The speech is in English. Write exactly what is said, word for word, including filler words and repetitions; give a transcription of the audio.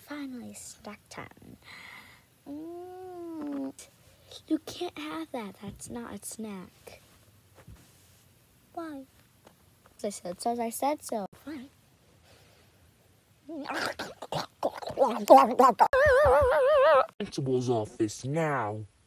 finally snack time. Mm, you can't have that. That's not a snack. Why? As I said so. As I said so. Fine. Principal's office now.